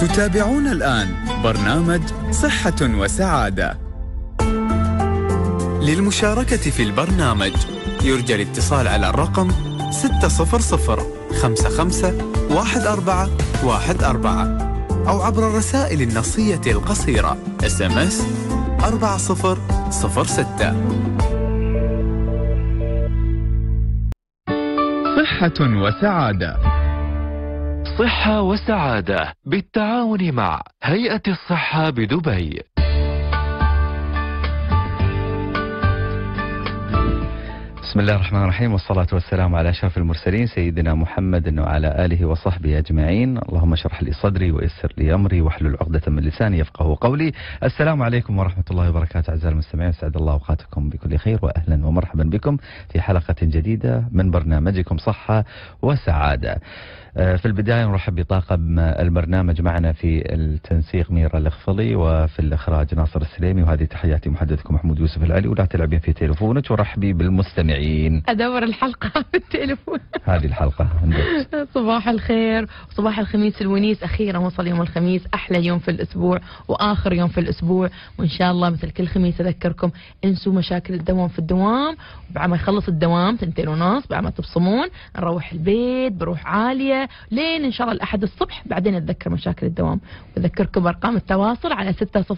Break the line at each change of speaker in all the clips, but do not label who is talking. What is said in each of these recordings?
تتابعون الآن برنامج صحة وسعادة. للمشاركة في البرنامج يرجى الاتصال على الرقم 600-55-1414 أو عبر الرسائل النصية القصيرة SMS 4006. صحة وسعادة.
صحة وسعادة بالتعاون مع هيئة الصحة بدبي.
بسم الله الرحمن الرحيم، والصلاة والسلام على أشرف المرسلين سيدنا محمد وعلى آله وصحبه أجمعين. اللهم اشرح لي صدري ويسر لي أمري واحلل عقدة من لساني يفقهوا قولي. السلام عليكم ورحمة الله وبركاته. أعزائي المستمعين، أسعد الله أوقاتكم بكل خير، وأهلا ومرحبا بكم في حلقة جديدة من برنامجكم صحة وسعادة. في البداية نرحب بطاقم البرنامج، معنا في التنسيق ميرا الخفلي، وفي الإخراج ناصر السليمي، وهذه تحياتي محدثكم محمود يوسف العلي. ولا تلعبين في تليفونك، ورحبي بالمستمعين.
أدور الحلقة بالتليفون.
هذه الحلقة
صباح الخير وصباح الخميس الونيس. أخيرا وصل يوم الخميس، أحلى يوم في الأسبوع وآخر يوم في الأسبوع، وإن شاء الله مثل كل خميس أذكركم انسوا مشاكل الدوام في الدوام، وبعد ما يخلص الدوام 2:30 بعد ما تبصمون نروح البيت بروح عالية لين إن شاء الله الأحد الصبح، بعدين أتذكر مشاكل الدوام. بذكركم أرقام التواصل على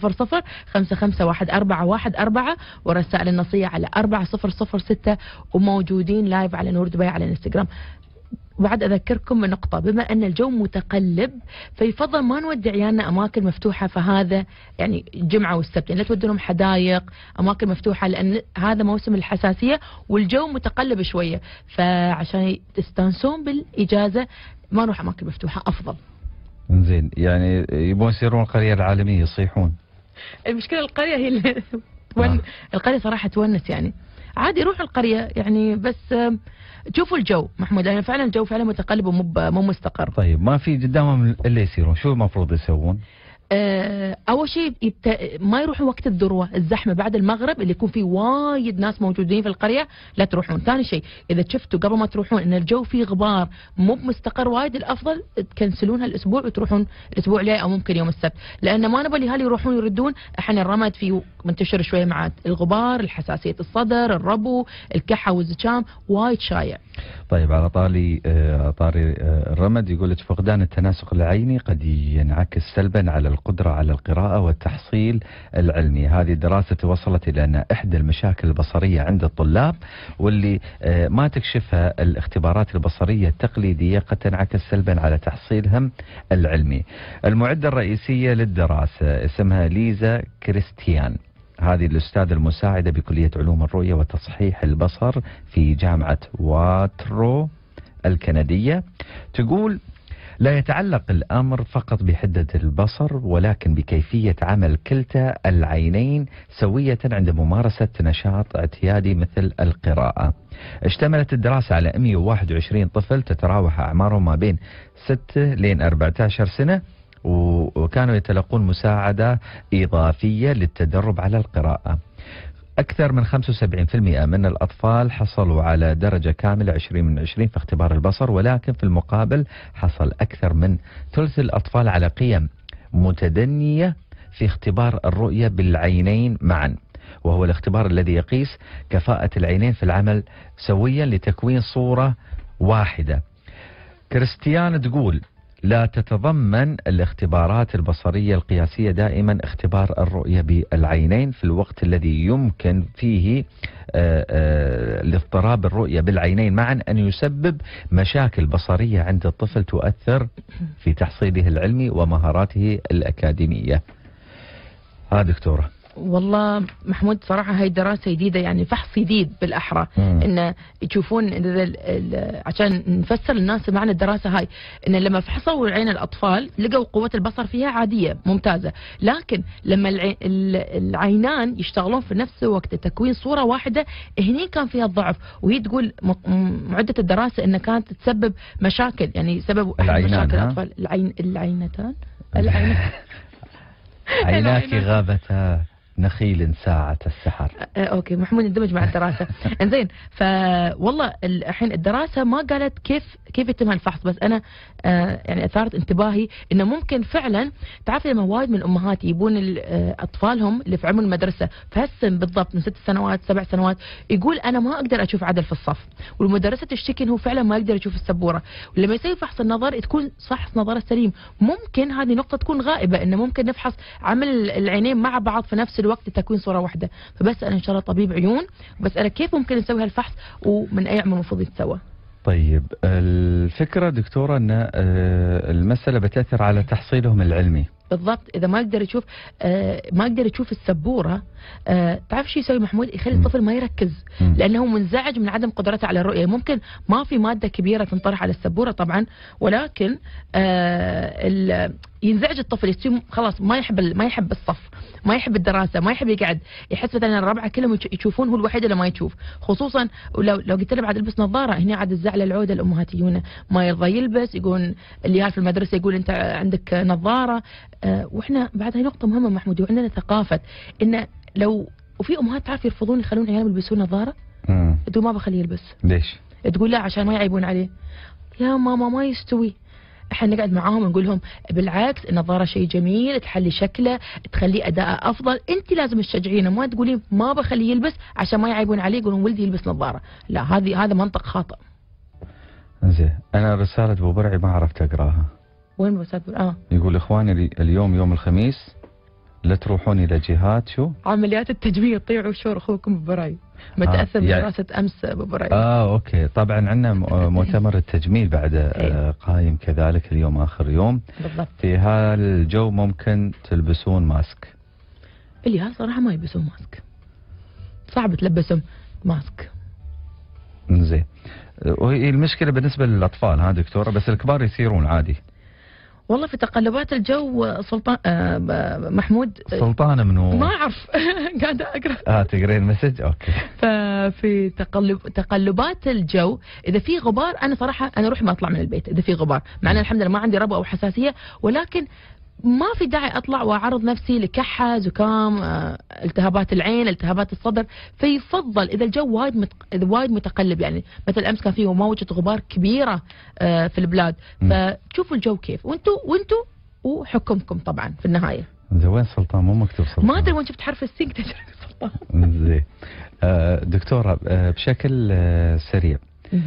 600-55-1414 ورسائل النصية على 4006، وموجودين لايف على نور دبي على الانستغرام. وبعد أذكركم بنقطة، بما أن الجو متقلب فيفضل ما نودي عيالنا أماكن مفتوحة، فهذا يعني الجمعة والسبت، يعني لا تودونهم حدائق أماكن مفتوحة، لأن هذا موسم الحساسية والجو متقلب شوية، فعشان تستانسون بالإجازة ما نروح أماكن مفتوحة أفضل.
زين، يعني يبون يصيرون القرية العالمية يصيحون.
المشكلة القرية هي اللي القرية صراحة تونس، يعني عادي روح القرية يعني، بس شوفوا الجو محمود، يعني فعلا الجو فعلا متقلب ومو مستقر.
طيب ما في قدامهم اللي يصيرون، شو المفروض يسوون؟
اول شيء ما يروحوا وقت الذروه، الزحمه بعد المغرب اللي يكون فيه وايد ناس موجودين في القريه لا تروحون. ثاني شيء اذا شفتوا قبل ما تروحون ان الجو فيه غبار مو مستقر وايد، الافضل تكنسلون هالاسبوع وتروحون الاسبوع الجاي او ممكن يوم السبت، لان ما نبغى الاهالي يروحون يردون. احنا الرمد فيه منتشر شويه مع الغبار، الحساسيه الصدر، الربو، الكحه والزكام وايد شايع.
طيب على طاري الرمد، يقول لك فقدان التناسق العيني قد ينعكس سلبا على القدرة على القراءة والتحصيل العلمي. هذه الدراسة وصلت إلى أن إحدى المشاكل البصرية عند الطلاب واللي ما تكشفها الاختبارات البصرية التقليدية قد تنعكس سلبا على تحصيلهم العلمي. المعدة الرئيسية للدراسة اسمها ليزا كريستيان، هذه الأستاذة المساعدة بكلية علوم الرؤية وتصحيح البصر في جامعة واترو الكندية، تقول لا يتعلق الأمر فقط بحدة البصر، ولكن بكيفية عمل كلتا العينين سوية عند ممارسة نشاط اعتيادي مثل القراءة. اشتملت الدراسة على 121 طفل تتراوح أعمارهم ما بين 6 لين 14 سنة، وكانوا يتلقون مساعدة إضافية للتدرب على القراءة. أكثر من 75% من الأطفال حصلوا على درجة كاملة 20 من 20 في اختبار البصر، ولكن في المقابل حصل أكثر من ثلث الأطفال على قيم متدنية في اختبار الرؤية بالعينين معا، وهو الاختبار الذي يقيس كفاءة العينين في العمل سويا لتكوين صورة واحدة. كريستيان تقول لا تتضمن الاختبارات البصرية القياسية دائما اختبار الرؤية بالعينين في الوقت الذي يمكن فيه الاضطراب الرؤية بالعينين معا أن يسبب مشاكل بصرية عند الطفل تؤثر في تحصيله العلمي ومهاراته الأكاديمية. دكتورة
والله محمود صراحة هاي دراسة جديدة، يعني فحص جديد بالأحرى، إن يشوفون عشان نفسر للناس معنى الدراسة هاي، إن لما فحصوا عين الأطفال لقوا قوة البصر فيها عادية ممتازة، لكن لما العينان يشتغلون في نفس الوقت تكوين صورة واحدة هني كان فيها الضعف. وهي تقول معدة الدراسة إنها كانت تسبب مشاكل، يعني سبب مشاكل الأطفال. العينتان عيناك غابتا.
نخيل ساعة السحر.
اوكي محمود اندمج مع الدراسه. انزين فوالله الحين الدراسه ما قالت كيف يتم الفحص، بس انا يعني اثارت انتباهي انه ممكن فعلا تعرف لما وايد من الامهات يبون اطفالهم اللي في عمر المدرسه في هالسن بالضبط من 6 سنوات 7 سنوات، يقول انا ما اقدر اشوف عدل في الصف، والمدرسه تشتكي انه فعلا ما يقدر يشوف السبوره، ولما يسوي فحص النظر تكون فحص نظره سليم. ممكن هذه نقطه تكون غائبه، انه ممكن نفحص عمل العينين مع بعض في نفس الوقت لتكوين صوره واحده. فبس انا ان شاء الله طبيب عيون بسالك كيف ممكن نسوي هالفحص ومن اي عمر المفروض يتسوى.
طيب الفكره دكتوره ان المساله بتاثر على تحصيلهم العلمي.
بالضبط، اذا ما يقدر يشوف السبوره، تعرف شو يسوي محمود؟ يخلي الطفل ما يركز لانه منزعج من عدم قدرته على الرؤيه. ممكن ما في ماده كبيره تنطرح على السبوره طبعا، ولكن ينزعج الطفل، يصير خلاص ما يحب الصف، ما يحب الدراسه، ما يحب يقعد، يحس مثلا الربعه كلهم يشوفون هو الوحيد اللي ما يشوف. خصوصا لو قلت له بعد البس نظاره، هنا عاد الزعل العوده الامهات يجون ما يرضى يلبس، يقول اللي في المدرسه يقول انت عندك نظاره. واحنا بعد هاي نقطه مهمه محمود، وعندنا ثقافه ان لو وفي امهات تعرف يرفضون يخلون عيالهم يلبسون نظاره، تقول ما بخليه يلبس.
ليش؟
تقول لا عشان ما يعيبون عليه. يا ماما ما يستوي. احنا نقعد معاهم ونقول لهم بالعكس النظاره شيء جميل، تحلي شكله، تخليه اداء افضل، انت لازم تشجعينه، ما تقولين ما بخليه يلبس عشان ما يعيبون عليه يقولون ولدي يلبس نظاره. لا هذا منطق خاطئ.
زين، انا رساله ابو برعي ما عرفت اقراها.
وين رساله؟
يقول اخواني اليوم يوم الخميس لا تروحون الى جهات شو؟
عمليات التجميل، طيعوا شور اخوكم ابو برعي. متاثر بدراسه امس ابو برعي.
اوكي، طبعا عندنا مؤتمر التجميل بعد قايم كذلك اليوم اخر يوم.
بالضبط.
في هالجو ممكن تلبسون ماسك.
اللي صراحه ما يلبسون ماسك، صعب تلبسهم ماسك.
زين، وهي المشكله بالنسبه للاطفال ها دكتوره، بس الكبار يصيرون عادي.
والله في تقلبات الجو سلطان محمود
سلطانه منو؟
ما اعرف قاعده اقرا.
تقرين المسج؟ اوكي.
ففي تقلبات الجو اذا في غبار، انا صراحه انا روحي ما اطلع من البيت اذا في غبار، مع ان الحمد لله ما عندي ربو او حساسيه، ولكن ما في داعي اطلع واعرض نفسي لكحه، زكام، التهابات العين، التهابات الصدر. فيفضل اذا الجو وايد متقلب، يعني مثل امس كان فيه موجه غبار كبيره في البلاد، فتشوفوا الجو كيف، وانتوا وحكمكم طبعا في النهايه.
زين، وين سلطان؟ مو مكتوب سلطان.
ما ادري وين شفت حرف السين سلطان.
زين دكتوره بشكل سريع،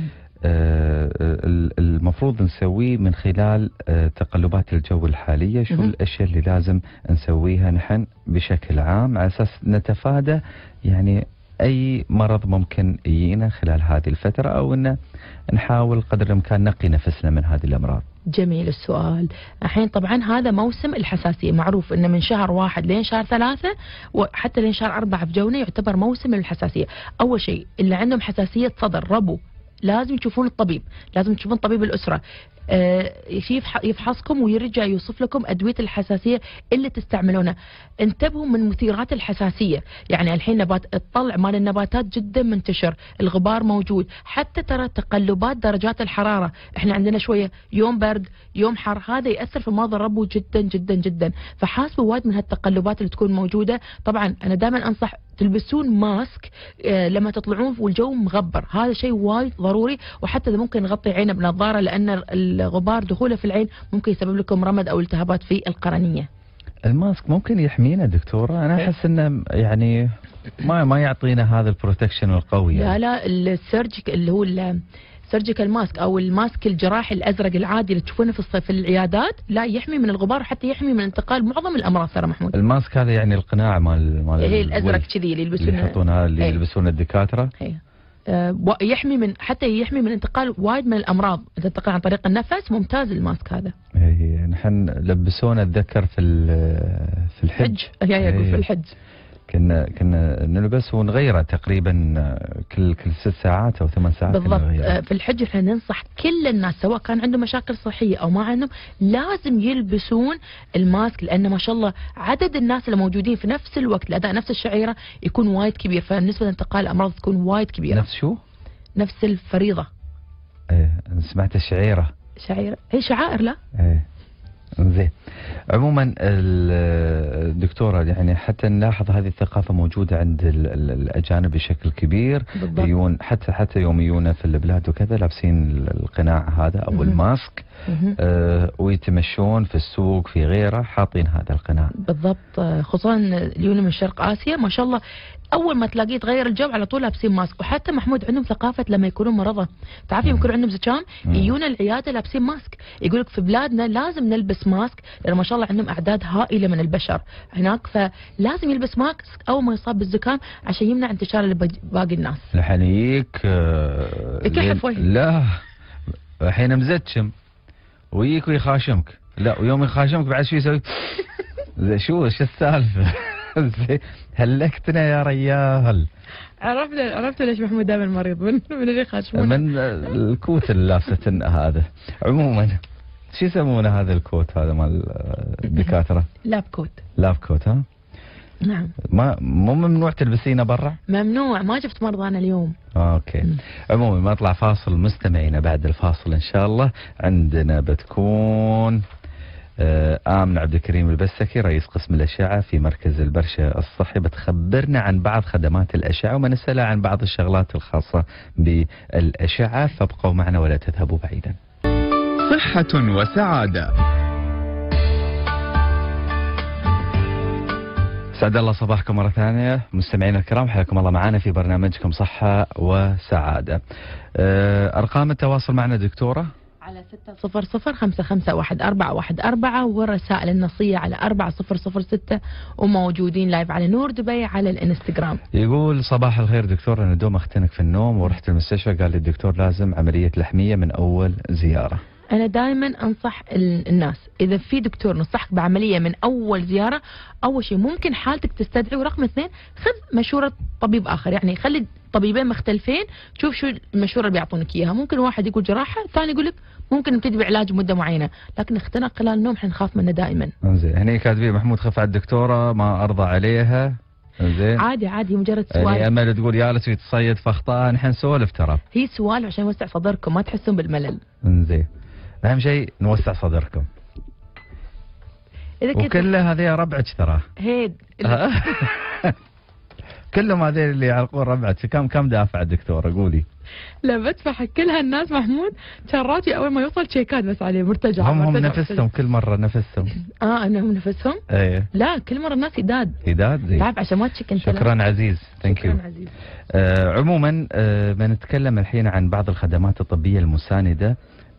المفروض نسويه من خلال تقلبات الجو الحالية، شو الأشياء اللي لازم نسويها نحن بشكل عام على أساس نتفادى يعني أي مرض ممكن يجينا خلال هذه الفترة، أو أن نحاول قدر الإمكان نقي نفسنا من هذه الأمراض؟
جميل السؤال. الحين طبعا هذا موسم الحساسية، معروف أنه من شهر 1 لين شهر 3 وحتى لين شهر 4 في جونا يعتبر موسم الحساسية. أول شيء اللي عندهم حساسية صدر، ربو، لازم تشوفون الطبيب، لازم تشوفون طبيب الأسرة، يفحصكم ويرجع يوصف لكم أدوية الحساسية اللي تستعملونها. انتبهوا من مثيرات الحساسية، يعني الحين الطلع مال النباتات جدا منتشر، الغبار موجود، حتى ترى تقلبات درجات الحرارة، احنا عندنا شوية يوم برد يوم حر، هذا يأثر في مرض الربو جدا جدا جدا. فحاسبوا وايد من هالتقلبات اللي تكون موجودة. طبعا أنا دائما أنصح تلبسون ماسك لما تطلعون والجو مغبر، هذا شيء وايد ضروري، وحتى إذا ممكن نغطي عينه بنظارة، لأن الغبار دخوله في العين ممكن يسبب لكم رمد أو التهابات في القرنية. الماسك
ممكن يحمينا دكتورة؟ أنا أحس إنه يعني ما يعطينا هذا البروتكشن القوي يعني.
لا السيرجيك اللي هو السيرجيكال ماسك او الماسك الجراحي الازرق العادي اللي تشوفونه في العيادات، لا يحمي من الغبار وحتى يحمي من انتقال معظم الامراض. ترى محمود
الماسك هذا يعني القناع مال
هي الازرق كذي اللي يلبسونه،
اللي يلبسون الدكاتره،
يحمي من حتى يحمي من انتقال وايد من الامراض، اذا انتقل عن طريق النفس. ممتاز الماسك هذا.
نحن لبسونا اتذكر في الحج،
في الحج
كنا نلبس ونغيره تقريبا كل 6 ساعات او 8 ساعات
بالضبط. في الحج احنا ننصح كل الناس سواء كان عندهم مشاكل صحيه او ما عندهم، لازم يلبسون الماسك، لان ما شاء الله عدد الناس اللي موجودين في نفس الوقت لاداء نفس الشعيره يكون وايد كبير، فنسبه انتقال الامراض تكون وايد كبيره.
نفس شو؟
نفس الفريضه.
سمعت الشعيره.
شعيره هي شعائر لا؟
زين. عموما الدكتورة يعني حتى نلاحظ هذه الثقافة موجودة عند الأجانب بشكل كبير. يون حتى يوم يجونا في البلاد وكذا لابسين القناع هذا أو الماسك، ويتمشون في السوق في غيره حاطين هذا القناع.
بالضبط، خصوصا اليون من شرق آسيا ما شاء الله اول ما تلاقيه تغير الجو على طول لابسين ماسك. وحتى محمود عندهم ثقافه لما يكونون مرضى، تعرف يكون عندهم زكام يجون العياده لابسين ماسك. يقول لك في بلادنا لازم نلبس ماسك لان ما شاء الله عندهم اعداد هائله من البشر هناك، فلازم يلبس ماسك اول ما يصاب بالزكام عشان يمنع انتشار لباقي الناس.
الحين يجيك
يكحف وجهك.
لا الحين مزكم ويجيك ويخاشمك، لا ويوم يخاشمك بعد شو يسوي؟ شو السالفه؟ هلكتنا يا ريال.
عرفت ليش محمود دائما مريض من اللي يخاشمونه؟
من الكوت اللي لابسه هذا. عموما شو يسمونه هذا الكوت هذا مال الدكاتره؟
لاب كوت.
لاب كوت ها؟
نعم.
مو ممنوع تلبسينه برا؟
ممنوع، ما شفت مرضى انا اليوم.
اوكي. عموما نطلع فاصل، مستمعينا بعد الفاصل ان شاء الله عندنا بتكون آمنة عبد الكريم البسكي رئيس قسم الأشعة في مركز البرشا الصحي، بتخبرنا عن بعض خدمات الأشعة ومنسألها عن بعض الشغلات الخاصة بالأشعة، فابقوا معنا ولا تذهبوا بعيدا.
صحة وسعادة.
سعد الله صباحكم مرة ثانية مستمعينا الكرام، حياكم الله معنا في برنامجكم صحة وسعادة. أرقام التواصل معنا دكتورة
على 600-551414 والرسائل النصية على 4006 وموجودين لايف على نور دبي على الانستغرام.
يقول صباح الخير دكتور، أنا دوم أختنق في النوم ورحت المستشفى قال لي الدكتور لازم عملية لحمية من أول زيارة.
أنا دائما أنصح الناس إذا في دكتور نصحك بعملية من أول زيارة، أول شيء ممكن حالتك تستدعي، ورقم 2 خذ مشورة طبيب آخر، يعني خلي طبيبين مختلفين تشوف شو المشورة اللي بيعطونك إياها. ممكن واحد يقول جراحة، الثاني يقول لك ممكن نبتدي بعلاج مدة معينة، لكن اختناق خلال النوم حنخاف منه دائما.
زين. هني كاتبين محمود خف على الدكتورة ما أرضى عليها. زين.
عادي مجرد سؤال.
يعني أمل تقول جالس ويتصيد في أخطاء، نحن نسولف ترى.
هي سؤال عشان يوسع صدركم ما تحسون بالملل.
زين. أهم شيء نوسع صدركم. وكل هذه ربعك ترى.
هيد.
كلهم هذول اللي يعرقون ربعك. كم دافع الدكتورة قولي؟
لا بدفع كل هالناس محمود كان راتي اول ما يوصل تشيكات بس عليه مرتجع.
هم نفسهم كل مرة نفسهم.
انهم نفسهم؟
ايه.
لا كل مرة الناس يداد.
زين.
تعرف عشان ما تشك انت.
شكرا عزيز. ثانك يو. عموما بنتكلم الحين عن بعض الخدمات الطبية المساندة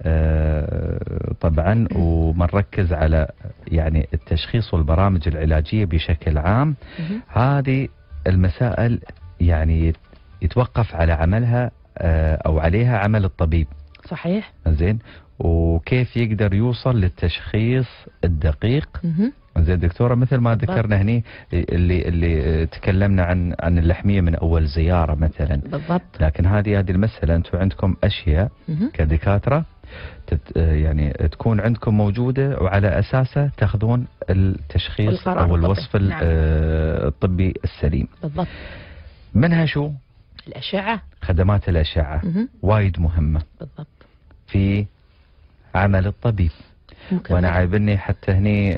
طبعا، وبنركز على يعني التشخيص والبرامج العلاجية بشكل عام. هذه المسائل يعني يتوقف على عملها أو عليها عمل الطبيب.
صحيح.
زين. وكيف يقدر يوصل للتشخيص الدقيق. زين دكتورة، مثل ما ذكرنا هني اللي تكلمنا عن اللحمية من أول زيارة مثلا.
بالضبط.
لكن هذه المسألة أنتم عندكم أشياء كدكاترة يعني تكون عندكم موجودة وعلى أساسها تاخذون التشخيص أو الوصف الطبي السليم.
بالضبط.
منها شو؟
الأشعة.
خدمات الأشعة وايد مهمة.
بالضبط.
في عمل الطبيب. وانا عايبني حتى هني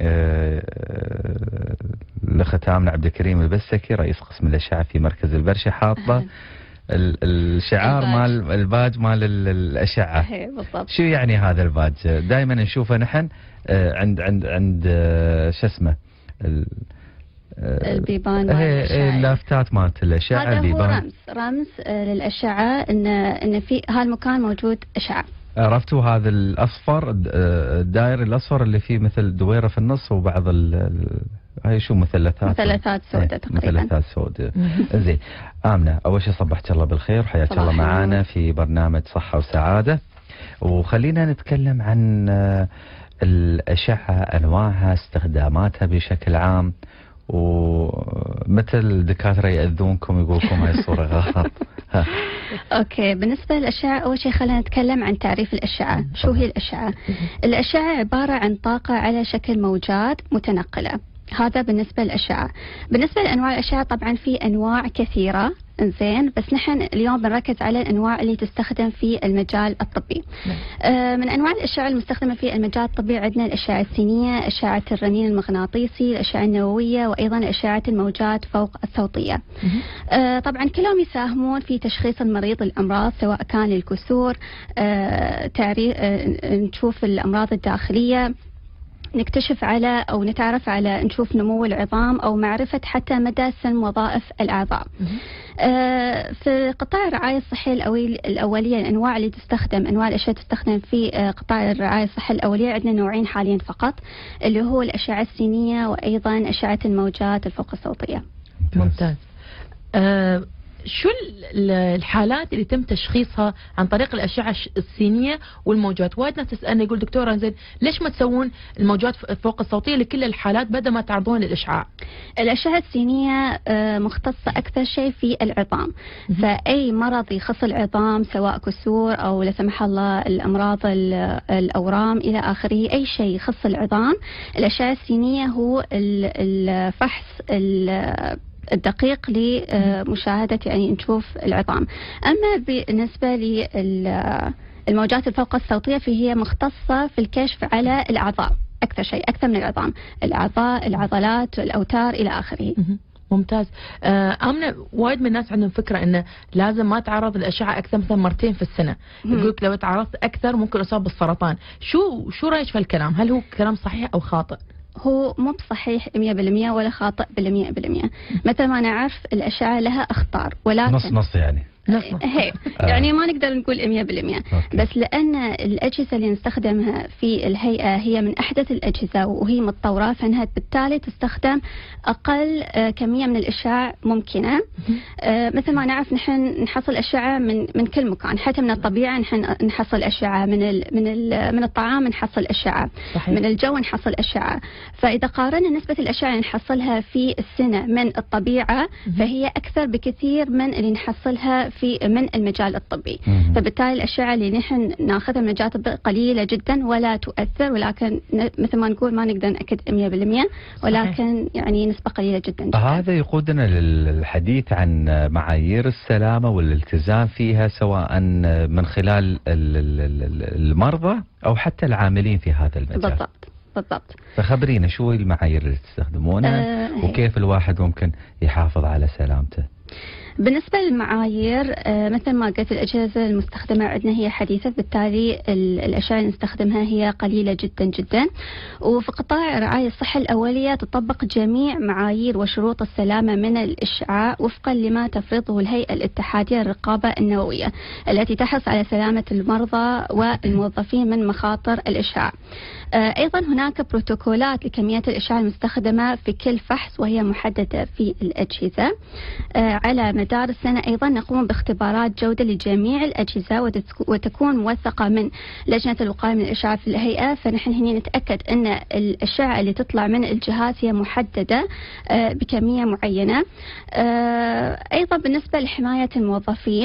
الاخت آمنة عبد الكريم البسكي رئيس قسم الأشعة في مركز البرشا حاطة الشعار مال الباج مال الأشعة.
بالضبط.
شو يعني هذا الباج؟ دائما نشوفه نحن عند شو اسمه
البيبان
اللافتات مالت الأشعة.
هذا هو رمز للأشعة ان في هالمكان موجود أشعة.
عرفتوا هذا الأصفر الدائري الأصفر اللي فيه مثل دويرة في النص وبعض هاي شو مثلثات
سوداء تقريبا.
مثلثات سوداء. زين. آمنة، أول شيء صبحت الله بالخير، حياك الله معانا في برنامج صحة وسعادة. وخلينا نتكلم عن الأشعة، أنواعها، استخداماتها بشكل عام، ومثل دكاترة يأذونكم يقولكم هاي الصورة غلط.
اوكي، بالنسبة للأشعة أول شيء خلينا نتكلم عن تعريف الأشعة. شو هي الأشعة؟ الأشعة عبارة عن طاقة على شكل موجات متنقلة. هذا بالنسبة للأشعة. بالنسبة لأنواع الأشعة طبعا في أنواع كثيرة إنزين، بس نحن اليوم بنركز على الأنواع اللي تستخدم في المجال الطبي. من أنواع الأشعة المستخدمة في المجال الطبي عندنا الأشعة السينية، أشعة الرنين المغناطيسي، الأشعة النووية، وأيضا أشعة الموجات فوق الصوتية. طبعا كلهم يساهمون في تشخيص المريض الأمراض، سواء كان الكسور، نشوف الأمراض الداخلية، نكتشف على أو نتعرف على نشوف نمو العظام، أو معرفة حتى مدى سن وظائف الأعضاء. في قطاع الرعاية الصحية الأولية، الأنواع اللي تستخدم، أنواع الأشعة تستخدم في قطاع الرعاية الصحية الأولية عندنا نوعين حاليا فقط، اللي هو الأشعة السينية وأيضا أشعة الموجات الفوق الصوتية.
ممتاز. شو الحالات اللي تم تشخيصها عن طريق الأشعة السينية والموجات؟ وايد ناس تسألني يقول دكتورة زين ليش ما تسوون الموجات فوق الصوتية لكل الحالات بدل ما تعرضون للإشعاع؟
الأشعة السينية مختصة أكثر شيء في العظام، فأي مرض يخص العظام سواء كسور أو لا سمح الله الأمراض الأورام إلى آخره، أي شيء يخص العظام الأشعة السينية هو الفحص الدقيق لمشاهدة يعني نشوف العظام. أما بالنسبة للموجات الفوق الصوتية فهي مختصة في الكشف على الأعضاء أكثر شيء، أكثر من العظام، الأعضاء، العضلات، الأوتار إلى آخره.
ممتاز. آمنة، وايد من الناس عندهم فكرة إنه لازم ما تعرض الأشعة أكثر مثلا مرتين في السنة، يقولك لو تعرضت أكثر ممكن أصاب بالسرطان. شو رأيك في الكلام؟ هل هو كلام صحيح أو خاطئ؟
هو مو بصحيح 100% ولا خاطئ 100%. مثل ما نعرف الأشعة لها أخطار، ولكن
نص يعني
هي يعني ما نقدر نقول 100%. بس لأن الأجهزة اللي نستخدمها في الهيئة هي من أحدث الأجهزة وهي متطورة، فإنها بالتالي تستخدم أقل كمية من الإشعاع ممكنة. مثل ما نعرف نحن نحصل أشعة من كل مكان، حتى من الطبيعة نحن نحصل أشعة، من الطعام نحصل أشعة، من الجو نحصل أشعة. فإذا قارنا نسبة الأشعة اللي نحصلها في السنة من الطبيعة فهي أكثر بكثير من اللي نحصلها من المجال الطبي. فبالتالي الأشعة اللي نحن ناخذها من المجال الطبي قليلة جدا ولا تؤثر، ولكن مثل ما نقول ما نقدر نأكد 100%، ولكن يعني نسبة قليلة جدا.
هذا يقودنا للحديث عن معايير السلامة والالتزام فيها، سواء من خلال المرضى أو حتى العاملين في هذا المجال.
بالضبط.
فخبرينا شو المعايير اللي تستخدمونها وكيف الواحد ممكن يحافظ على سلامته.
بالنسبة للمعايير مثل ما قلت الأجهزة المستخدمة عندنا هي حديثة، بالتالي الأشعة اللي نستخدمها هي قليلة جدا جدا. وفي قطاع الرعاية الصحية الأولية تطبق جميع معايير وشروط السلامة من الإشعاع وفقا لما تفرضه الهيئة الاتحادية للرقابة النووية التي تحرص على سلامة المرضى والموظفين من مخاطر الإشعاع. أيضا هناك بروتوكولات لكميات الإشعاع المستخدمة في كل فحص وهي محددة في الأجهزة. على مدار السنة أيضا نقوم باختبارات جودة لجميع الأجهزة وتكون موثقة من لجنة الوقاية من الإشعاع في الهيئة، فنحن هنا نتأكد أن الأشعة اللي تطلع من الجهاز هي محددة بكمية معينة. أيضا بالنسبة لحماية الموظفين،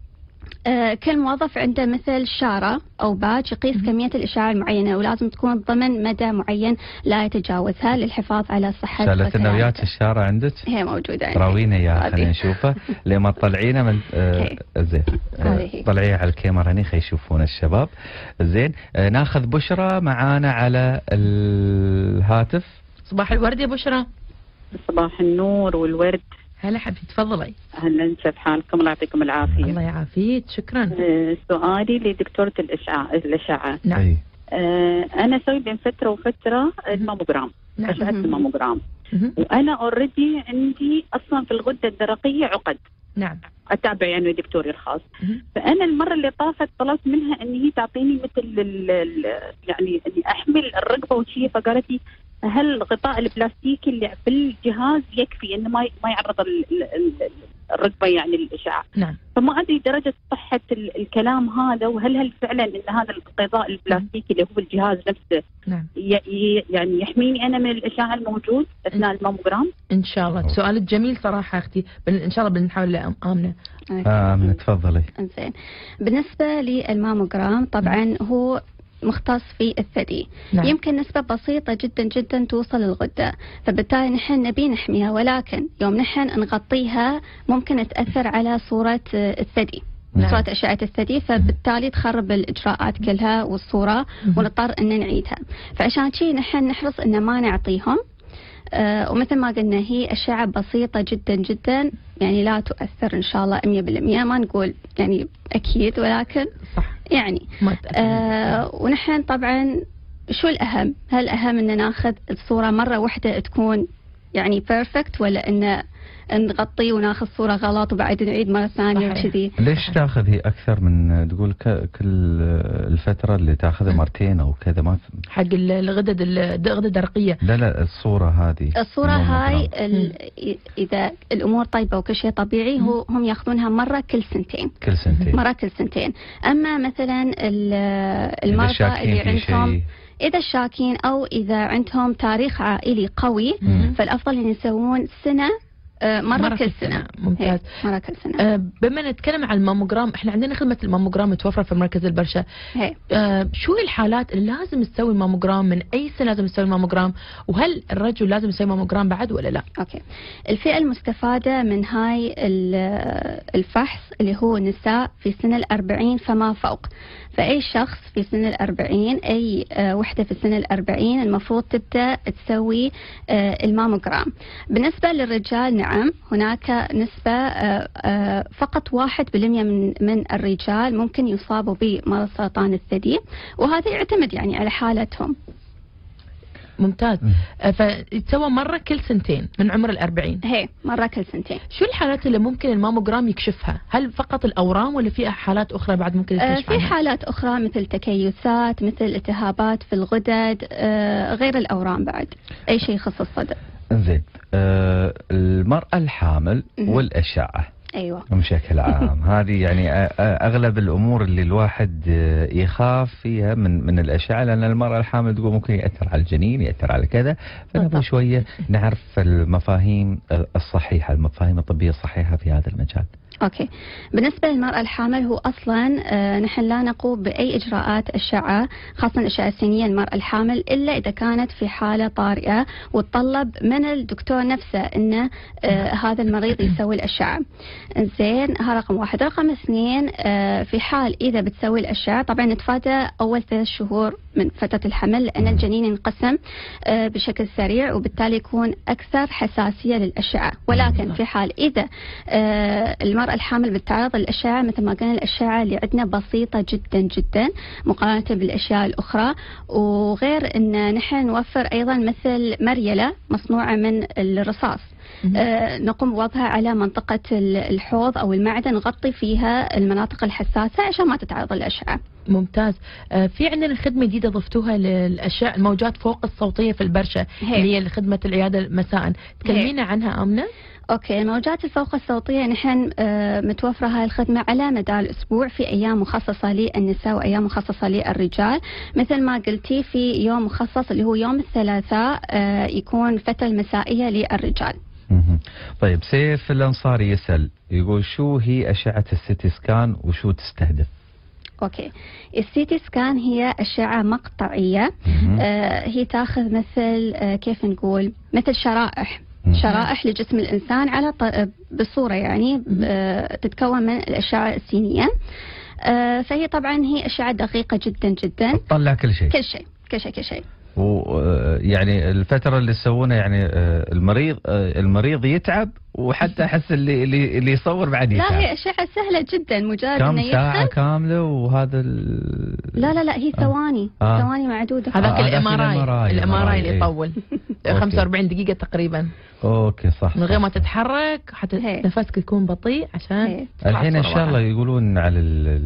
كل موظف عنده مثل شارة أو باج يقيس كمية الإشعاع المعينة، ولازم تكون ضمن مدى معين لا يتجاوزها للحفاظ على صحة
شالتنا وياك الشارة عندك؟
هي موجودة عندي.
راوينا يا خلينا نشوفها لما تطلعينا من زين طلعيها على الكاميرا هني خلي يشوفون الشباب. زين ناخذ بشرى معانا على الهاتف.
صباح الورد يا بشرى.
صباح النور والورد.
هلا حبيبتي تفضلي.
اهلا، كيف حالكم؟ الله يعطيكم العافيه.
الله يعافيك، شكرا.
سؤالي لدكتوره الاشعه.
نعم.
انا اسوي بين فتره وفتره الماموجرام، اشعه الماموجرام، وانا اوريدي عندي اصلا في الغده الدرقيه عقد.
نعم.
اتابع يعني دكتوري الخاص. فانا المره اللي طافت طلبت منها ان هي تعطيني مثل يعني اني احمل الرقبه وشي، فقالت لي هل الغطاء البلاستيكي اللي في الجهاز يكفي انه ما يعرض الرقبه يعني للاشعاع؟
نعم.
فما ادري درجه صحه الكلام هذا، وهل فعلا ان هذا الغطاء البلاستيكي اللي هو الجهاز نفسه
نعم
يعني يحميني انا من الاشعاع الموجود اثناء الماموجرام؟
ان شاء الله. سؤالك جميل صراحه اختي، ان شاء الله بنحاول. امنه.
امنه تفضلي.
زين. بالنسبه للماموجرام طبعا هو مختص في الثدي.
نعم.
يمكن نسبة بسيطة جدا جدا توصل للغدة، فبالتالي نحن نبي نحميها، ولكن يوم نحن نغطيها ممكن تأثر على صورة الثدي.
نعم.
صورة أشعة الثدي، فبالتالي تخرب الإجراءات كلها والصورة ونضطر أن نعيدها. فعشان شي نحن نحرص أن ما نعطيهم. ومثل ما قلنا هي أشعة بسيطة جدا جدا، يعني لا تؤثر إن شاء الله 100%، ما نقول يعني أكيد، ولكن
صح
يعني ونحن طبعا شو الأهم؟ هل أهم أن ناخذ الصورة مرة واحدة تكون يعني بيرفكت، ولا أن نغطي وناخذ صورة غلط وبعدين نعيد مرة ثانية وكذي؟
ليش تاخذ هي أكثر من تقول كل الفترة اللي تاخذها مرتين أو كذا؟ ما
حق الغدد الدرقية.
لا الصورة هاي
إذا الأمور طيبة وكل شيء طبيعي هم ياخذونها مرة كل سنتين. مرة كل سنتين. أما مثلا المرضى اللي عندهم إذا شاكين أو إذا عندهم تاريخ عائلي قوي فالأفضل أن يسوون سنة مرة كل سنة.
ممتاز.
مرة كل سنة.
بما نتكلم عن الماموجرام، احنا عندنا خدمة الماموجرام متوفرة في مركز البرشا. شو الحالات اللي لازم تسوي الماموجرام؟ من أي سنة لازم تسوي الماموجرام؟ وهل الرجل لازم يسوي ماموجرام بعد ولا لا؟
أوكي. الفئة المستفادة من هاي الفحص اللي هو نساء في سن 40 فما فوق. فأي شخص في سن 40، أي وحدة في سن 40 المفروض تبدأ تسوي الماموجرام. بالنسبة للرجال نعم هناك نسبة فقط 1% من الرجال ممكن يصابوا بمرض سرطان الثدي، وهذا يعتمد يعني على حالتهم.
ممتاز. فيتسوى مرة كل سنتين من عمر 40.
هي مرة كل سنتين.
شو الحالات اللي ممكن الماموجرام يكشفها؟ هل فقط الأورام ولا في حالات أخرى بعد ممكن يكشف عنها؟
في حالات أخرى مثل تكيسات، مثل التهابات في الغدد، غير الأورام بعد أي شيء يخص الصدر.
زين. المرأة الحامل والأشعة.
أيوة.
بشكل عام هذه يعني أغلب الأمور اللي الواحد يخاف فيها من الأشعة، لأن المرأة الحامل تقول ممكن يأثر على الجنين، يأثر على كذا. فنبغى شوية نعرف المفاهيم الصحيحة، المفاهيم الطبية الصحيحة في هذا المجال.
أوكي. بالنسبة للمرأة الحامل هو أصلا نحن لا نقوم بأي إجراءات أشعة، خاصة الأشعة السينية للمرأة الحامل، إلا إذا كانت في حالة طارئة وتطلب من الدكتور نفسه أن هذا المريض يسوي الأشعة. زين، ها رقم 1. رقم 2 في حال إذا بتسوي الأشعة طبعا نتفادى أول 3 شهور من فترة الحمل، لأن الجنين ينقسم بشكل سريع وبالتالي يكون أكثر حساسية للأشعة. ولكن في حال إذا المرأة الحامل بتتعرض للأشعة، مثل ما قلنا الأشعة اللي عندنا بسيطة جدا جدا مقارنة بالأشياء الأخرى، وغير أن نحن نوفر أيضا مثل مريلة مصنوعة من الرصاص نقوم بوضعها على منطقة الحوض أو المعدة، نغطي فيها المناطق الحساسة عشان ما تتعرض للأشعة.
ممتاز. في عندنا خدمة جديدة ضفتوها للأشعة الموجات فوق الصوتية في البرشا، اللي هي خدمة العيادة مساء. تكلمينا عنها آمنة؟
اوكي. الموجات الفوق الصوتية نحن متوفرة هاي الخدمة على مدار الأسبوع في أيام مخصصة للنساء وأيام مخصصة للرجال. مثل ما قلتي في يوم مخصص اللي هو يوم الثلاثاء يكون فترة المسائية للرجال.
طيب، سيف الأنصاري يسأل يقول شو هي أشعة السيتي سكان وشو تستهدف؟
اوكي. السيتي سكان هي أشعة مقطعية. هي تاخذ مثل كيف نقول مثل شرائح لجسم الإنسان على بصورة يعني تتكون من الأشعة السينية. فهي طبعا هي أشعة دقيقة جدا جدا،
تطلع كل شيء.
كل شيء.
ويعني الفترة اللي يسوونها يعني المريض يتعب، وحتى أحس اللي يصور بعد يتعب.
لا، هي أشعة سهلة جدا، مجرد
كم ساعة كاملة وهذا
لا هي ثواني. ثواني معدودة.
هذاك الإماراي اللي يطول 45 دقيقة تقريبا.
اوكي صح.
من غير ما تتحرك حتى نفسك يكون بطيء عشان
الحين ان شاء الله يقولون على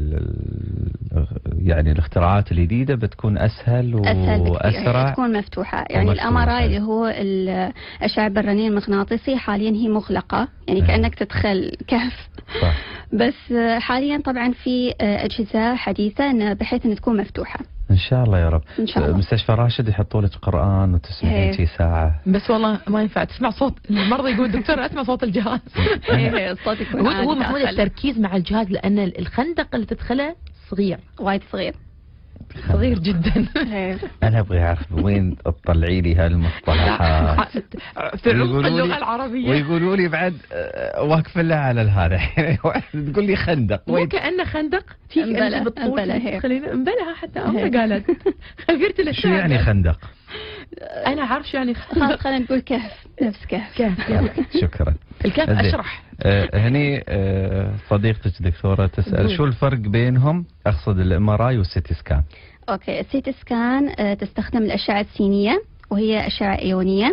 يعني الاختراعات الجديدة بتكون اسهل واسرع،
تكون مفتوحة. يعني الاماراي اللي هو الاشعة بالرنين المغناطيسي حاليا هي مغلقة، يعني كأنك تدخل كهف.
صح.
بس حاليا طبعا في اجهزة حديثة بحيث ان تكون مفتوحة.
ان شاء الله يا رب.
إن شاء الله.
مستشفى راشد يحطوا لك قرآن وتسمعين شي ساعة.
بس والله ما ينفع تسمع صوت المرضى، يقول دكتور اسمع صوت الجهاز.
الصوت يكون
هو محمود التركيز مع الجهاز، لأن الخندق اللي تدخله صغير،
وايد صغير.
صغير جدا.
أنا أبغى أعرف وين تطلعي لي هالمصطلحات
في عمق اللغة العربية،
ويقولوا لي بعد واقف لها على هذا. تقول لي خندق،
مو كأنه خندق في بالطول، خلينا انبلها حتى أمها قالت غيرت لها.
شو يعني خندق؟
أنا عارف شو يعني خندق.
خلينا نقول كهف، نفس كهف.
شكرا.
الكهف أشرح.
هني صديقتك دكتورة تسأل شو الفرق بينهم؟ أقصد الMRI والسيتي سكان.
أوكي، السيتي سكان تستخدم الأشعة السينية وهي أشعة إيونية.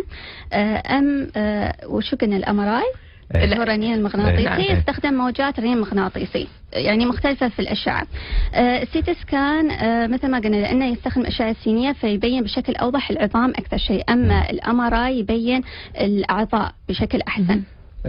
وشو قلنا الMRI اللي هو الرنين المغناطيسي يستخدم موجات رنين مغناطيسي، يعني مختلفة في الأشعة. السيتي سكان مثل ما قلنا لأنه يستخدم الأشعة السينية فيبين بشكل أوضح العظام أكثر شيء، أما الMRI يبين الأعضاء بشكل أحسن.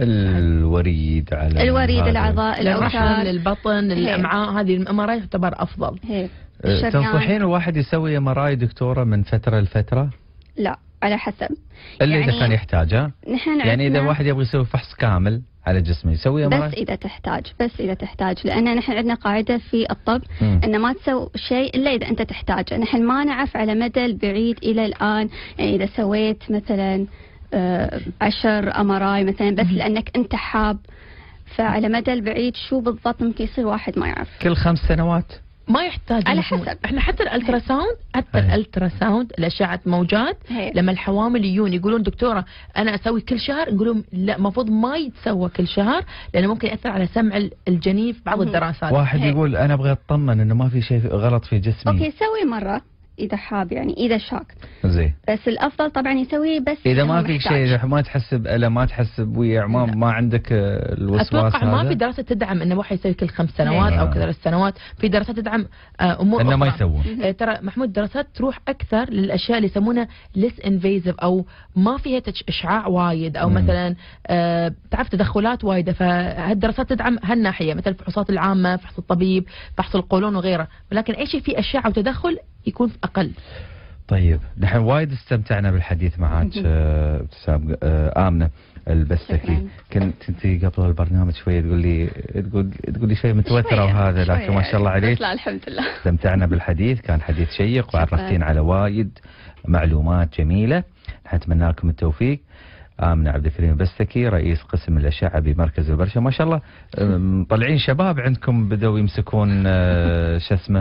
الوريد على
الأعضاء، الأوتار،
البطن، الأمعاء، هذه الMRI تعتبر أفضل.
تنصحين الواحد يسوي MRI دكتورة من فترة لفترة؟
لا، على حسب.
إلا يعني إذا كان يحتاجها. يعني إذا واحد يبغى يسوي فحص كامل على جسمه يسوي MRI؟
بس إذا تحتاج، لأن نحن عندنا قاعدة في الطب أن ما تسوي شيء إلا إذا أنت تحتاج. نحن ما نعرف على مدى البعيد إلى الآن، يعني إذا سويت مثلا 10 MRI مثلا بس لأنك أنت حاب، فعلى مدى البعيد شو بالضبط ممكن يصير واحد ما يعرف.
كل 5 سنوات
ما يحتاج
على حسب.
احنا حتى الالتراساوند الاشعه موجات لما الحوامل يجون يقولون دكتوره انا اسوي كل شهر، نقولون لا، المفروض ما يتسوى كل شهر لانه ممكن ياثر على سمع الجنين في بعض الدراسات.
واحد يقول انا ابغى اطمن انه ما في شيء غلط في جسمي.
اوكي، سوي مره اذا حاب، يعني اذا شاك
زين،
بس الافضل طبعا يسوي بس
اذا ما في شيء، ما تحس بألم، ما تحس بويع، ما عندك الوسواس.
اتوقع ما في دراسه تدعم انه واحد يسوي كل 5 سنوات او كل 3 سنوات. في دراسات تدعم امور
انه
أخرى.
ما يسوون.
ترى محمود دراسات تروح اكثر للاشياء اللي يسمونها less invasive او ما فيها اشعاع وايد او مثلا تعرف تدخلات وايده، فهالدراسات تدعم هالناحيه، مثل الفحوصات العامه، فحص الطبيب، فحص القولون وغيره. ولكن اي شيء فيه اشعه وتدخل يكون أقل.
طيب نحن وايد استمتعنا بالحديث معك ابتسام. آمنة البستكي، كنت انت قبل البرنامج شويه تقول لي شويه متوتره وهذا، لكن ما شاء الله عليك.
لا الحمد لله
استمتعنا بالحديث، كان حديث شيق وعرفتين على وايد معلومات جميله. نتمنى لكم التوفيق. آمنة عبد الكريم البستكي، رئيس قسم الأشعة بمركز البرشا. ما شاء الله مطلعين شباب عندكم بدأوا يمسكون شو اسمه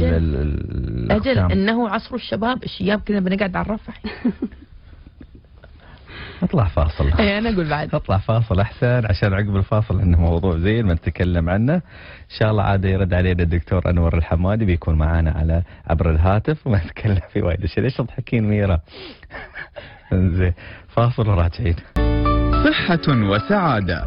أجل إنه عصر الشباب، الشياب كذا بنقعد على الرفح.
اطلع فاصل.
اي انا اقول بعد
اطلع فاصل احسن، عشان عقب الفاصل انه موضوع زين ما نتكلم عنه. ان شاء الله عاد يرد علينا الدكتور انور الحمادي، بيكون معانا على عبر الهاتف وما نتكلم في وايد اشياء. ليش تضحكين ميرا؟ زين فاصل وراجعين.
صحة وسعادة.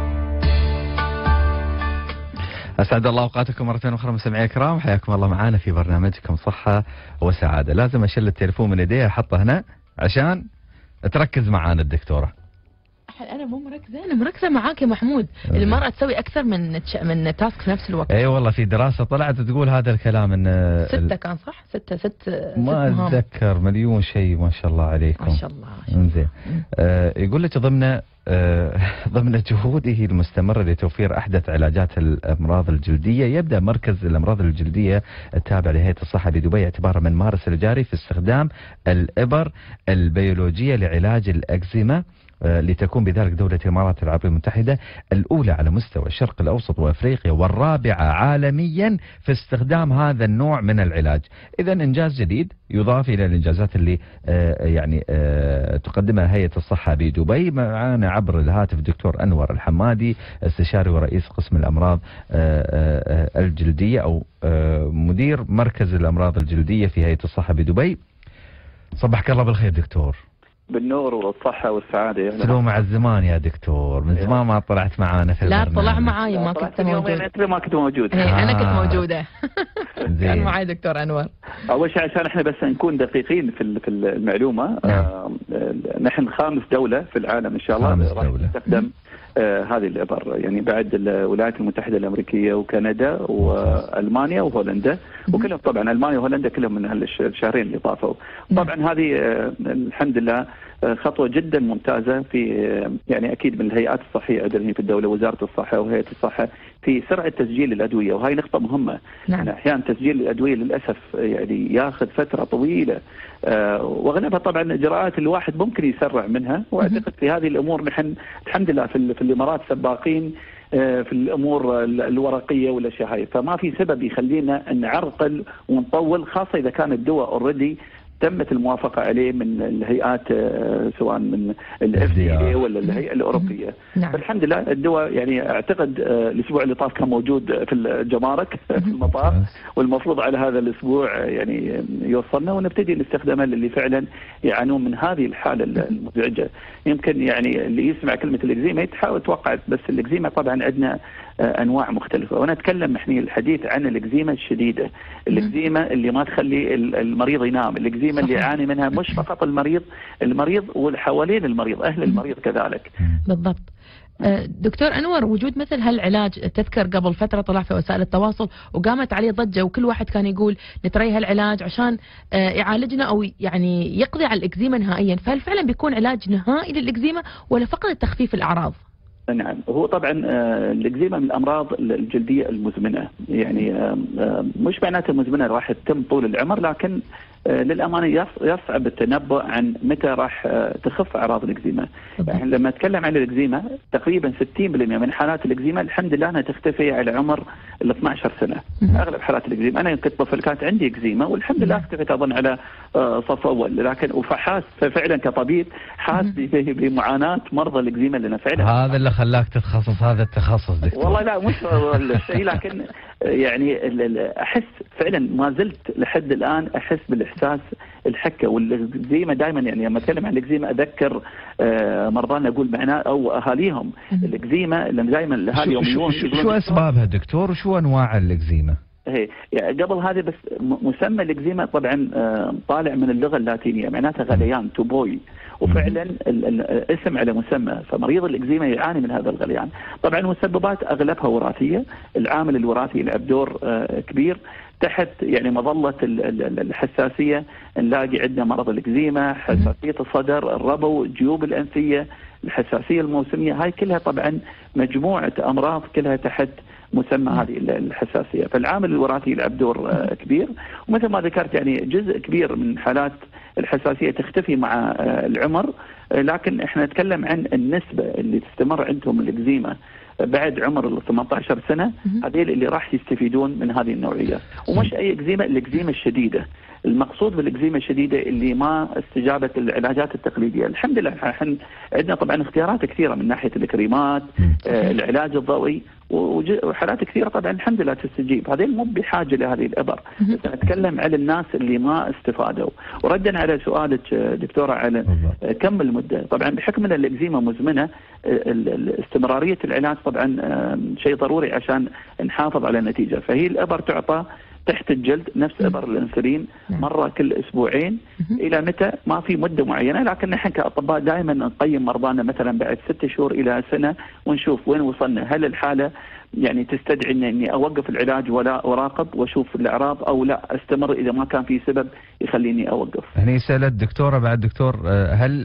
أسعد الله أوقاتكم مرة أخرى مستمعي الكرام، حياكم الله معانا في برنامجكم صحة وسعادة. لازم أشيل التليفون من يدي أحطه هنا عشان تركز معانا الدكتورة.
أنا مو مركزة، أنا مركزة معاك يا محمود. المرأة تسوي أكثر من تاسك في نفس الوقت.
أي والله في دراسة طلعت تقول هذا الكلام إن
6 كان صح؟ 6
ما أتذكر، مليون شيء ما شاء الله عليكم.
ما شاء الله.
إنزين يقول لك ضمن جهوده المستمرة لتوفير أحدث علاجات الأمراض الجلدية، يبدأ مركز الأمراض الجلدية التابع لهيئة الصحة بدبي اعتبارا من مارس الجاري في استخدام الإبر البيولوجية لعلاج الأكزيما، لتكون بذلك دولة الإمارات العربية المتحدة الأولى على مستوى الشرق الأوسط وأفريقيا والرابعة عالميا في استخدام هذا النوع من العلاج. إذا إنجاز جديد يضاف إلى الإنجازات اللي تقدمها هيئة الصحة بدبي. معنا عبر الهاتف الدكتور أنور الحمادي، استشاري ورئيس قسم الأمراض الجلدية أو مدير مركز الأمراض الجلدية في هيئة الصحة بدبي. صبحك الله بالخير دكتور.
بالنور والصحة والسعادة.
سلوم على الزمان يا دكتور، من زمان ما طلعت معانا في البرنامج.
لا طلع معاي، ما كنت موجود.
انت ما كنت موجود.
انا كنت موجودة. كان معي دكتور انور.
اول شيء عشان احنا بس نكون دقيقين في المعلومة. نحن 5 دولة في العالم ان شاء الله راح نستخدم هذه الإبر، يعني بعد الولايات المتحدة الأمريكية وكندا وألمانيا وهولندا، وكلهم طبعا ألمانيا وهولندا كلهم من هالشهرين اللي طافوا. طبعا هذه الحمد لله خطوة جدا ممتازة في يعني أكيد من الهيئات الصحية عندنا في الدولة، وزارة الصحة وهيئة الصحة في سرعه تسجيل الادويه، وهي نقطه مهمه.
نعم.
احيانا تسجيل الادويه للاسف يعني ياخذ فتره طويله، واغلبها طبعا اجراءات الواحد ممكن يسرع منها، واعتقد في هذه الامور نحن الحمد لله في الامارات سباقين في الامور الورقيه والاشياء هاي، فما في سبب يخلينا نعرقل ونطول، خاصه اذا كان الدواء اوريدي تمت الموافقه عليه من الهيئات سواء من الFDA ولا الهيئه الاوروبيه.
نعم.
فالحمد لله الدواء يعني اعتقد الاسبوع اللي طاف كان موجود في الجمارك في المطار، والمفروض على هذا الاسبوع يعني يوصلنا ونبتدي نستخدمه للي فعلا يعانون من هذه الحاله المزعجه. يمكن يعني اللي يسمع كلمه الاكزيما يتوقع، بس الاكزيما طبعا عندنا انواع مختلفه، وانا اتكلم نحن الحديث عن الاكزيما الشديده، الاكزيما اللي ما تخلي المريض ينام، الاكزيما اللي يعاني منها مش فقط المريض واللي حوالين المريض، اهل المريض كذلك.
بالضبط. دكتور أنور، وجود مثل هالعلاج، تذكر قبل فترة طلع في وسائل التواصل وقامت عليه ضجة، وكل واحد كان يقول نتري هالعلاج عشان يعالجنا أو يعني يقضي على الإكزيما نهائيا، فهل فعلا بيكون علاج نهائي للإكزيما ولا فقط تخفيف الأعراض؟
نعم، هو طبعا الإكزيما من الأمراض الجلدية المزمنة، يعني مش معناته مزمنة راح تتم طول العمر، لكن للأمانة يصعب التنبؤ عن متى راح تخف أعراض الإكزيما. يعني لما نتكلم عن الإكزيما تقريبا 60% من حالات الإكزيما الحمد لله أنها تختفي على عمر ال 12 سنة. أغلب حالات الإكزيما، أنا كنت طفل كانت عندي إكزيما والحمد لله اختفت أظن على صف أول، لكن وحاس فعلا كطبيب حاس بمعاناة مرضى الإكزيما لنا فعلا.
هذا اللي خلاك تتخصص هذا التخصص دكتور؟
والله لا مش الشيء، لكن يعني احس فعلا ما زلت لحد الان احس بالاحساس الحكه والاكزيما دائما. يعني لما اتكلم عن الاكزيما اذكر مرضانا اقول معنا او اهاليهم الاكزيما اللي دائما الاهالي يوميون.
شو اسبابها دكتور وشو انواع الاكزيما؟
هي يعني قبل هذه بس مسمى الاكزيما طبعا طالع من اللغه اللاتينيه معناتها غليان، تو بوي، وفعلا الاسم على مسمى، فمريض الاكزيما يعاني من هذا الغليان. طبعا المسببات اغلبها وراثيه، العامل الوراثي يلعب دور كبير. تحت يعني مظله الحساسيه نلاقي عندنا مرض الاكزيما، حساسيه الصدر، الربو، الجيوب الانفيه، الحساسيه الموسميه، هاي كلها طبعا مجموعه امراض كلها تحت مسمى هذه الحساسيه. فالعامل الوراثي يلعب دور كبير، ومثل ما ذكرت يعني جزء كبير من حالات الحساسيه تختفي مع العمر، لكن احنا نتكلم عن النسبه اللي تستمر عندهم الاكزيما بعد عمر ال 18 سنه، هذول اللي راح يستفيدون من هذه النوعيه. ومش اي اكزيما، الاكزيما الشديده. المقصود بالاكزيما الشديده اللي ما استجابت العلاجات التقليديه. الحمد لله احنا عندنا طبعا اختيارات كثيره من ناحيه الكريمات، العلاج الضوئي، وحالات كثيره طبعا الحمد لله تستجيب. هذول مو بحاجه لهذه الابر، بس نتكلم على الناس اللي ما استفادوا. وردا على سؤالك دكتوره على كم المده، طبعا بحكم ان الاكزيما مزمنه استمراريه العلاج طبعا شيء ضروري عشان نحافظ على النتيجه. فهي الابر تعطى تحت الجلد نفس ابر الانسولين مره كل اسبوعين. الى متى؟ ما في مده معينه، لكن نحن كاطباء دائما نقيم مرضانا مثلا بعد 6 شهور الى سنه ونشوف وين وصلنا، هل الحاله يعني تستدعي اني اوقف العلاج ولا اراقب واشوف الاعراض، او لا استمر اذا ما كان في سبب يخليني اوقف.
هني سالت دكتوره بعد دكتور، هل